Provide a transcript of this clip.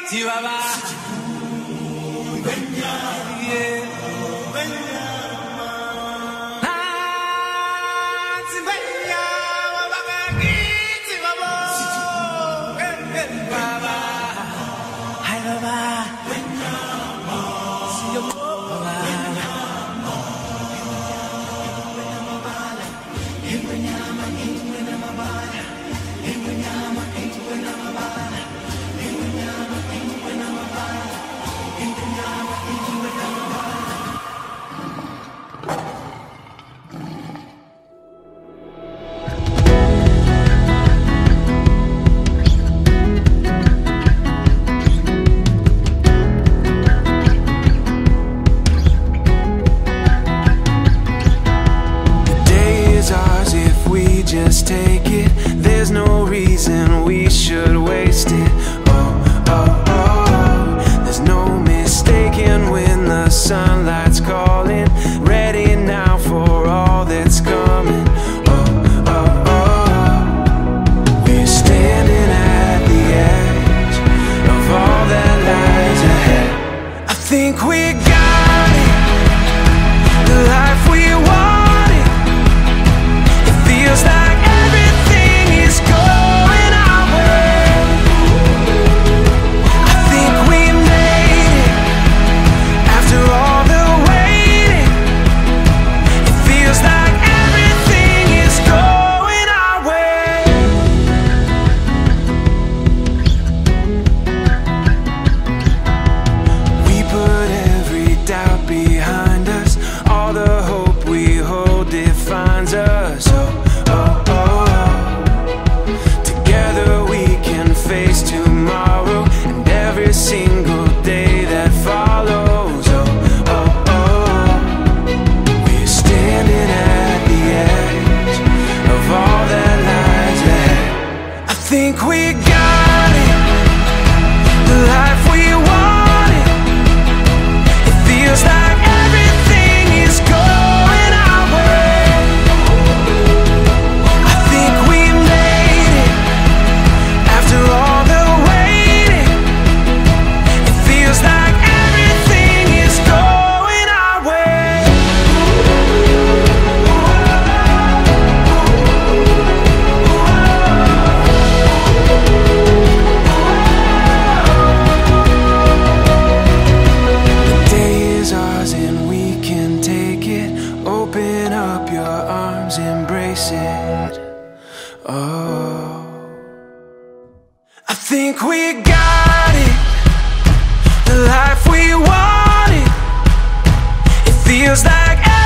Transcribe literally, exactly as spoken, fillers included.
Just take it, there's no reason we should waste it. Oh, oh, oh, there's no mistaking when the sunlight's calling. Ready now for all that's coming. Oh, oh, oh, we're standing at the edge of all that lies ahead. I think we got it, the life we want. Feels like everything is going our way. I think we made it after all the waiting. It feels like everything is going our way. We put every doubt behind us. All the hope we hold defines us. Oh, oh, oh. Together we can face tomorrow and every single day that follows. Oh, oh, oh. We're standing at the edge of all that lies ahead. I think we got it, the life we wanted. It feels like everything is going our way. All the waiting, it feels like everything is going our way. The day is ours and we can take it. Open up your arms, embrace it. Oh, I think we got it, the life we wanted. It feels like